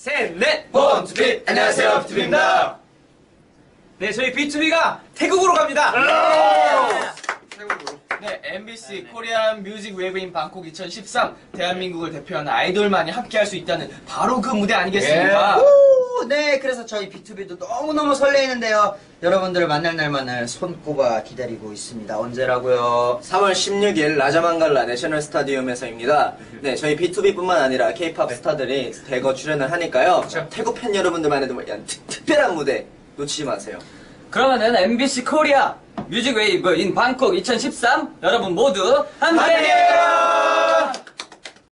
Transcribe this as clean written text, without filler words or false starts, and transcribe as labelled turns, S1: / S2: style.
S1: 셋, 넷!
S2: B2B! 안녕하세요, B2B입니다.
S1: 네, 저희 B2B가 태국으로 갑니다.
S2: 태국으로.
S1: 네, MBC 코리안 뮤직 웨이브인 방콕 2013 대한민국을 대표하는 아이돌만이 함께할 수 있다는 바로 그 무대 아니겠습니까?
S3: 네, 그래서 저희 B2B도 너무너무 설레이는데요. 여러분들을 만날 날만을 손꼽아 기다리고 있습니다. 언제라고요?
S2: 3월 16일 라자망갈라 내셔널 스타디움에서입니다. 네, 저희 B2B뿐만 아니라 K-팝 스타들이 대거 출연을 하니까요. 태국 팬 여러분들만의 특별한 무대 놓치지 마세요.
S4: 그러면은 MBC 코리아 뮤직 웨이브 인 방콕 2013 여러분 모두 함께해요!